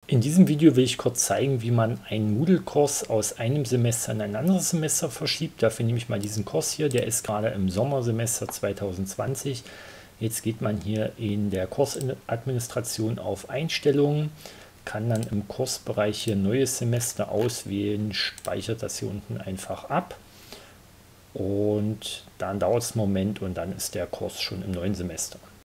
In diesem Video will ich kurz zeigen, wie man einen Moodle-Kurs aus einem Semester in ein anderes Semester verschiebt. Dafür nehme ich mal diesen Kurs hier, der ist gerade im Sommersemester 2020. Jetzt geht man hier in der Kursadministration auf Einstellungen, kann dann im Kursbereich hier neues Semester auswählen, speichert das hier unten einfach ab und dann dauert es einen Moment und dann ist der Kurs schon im neuen Semester.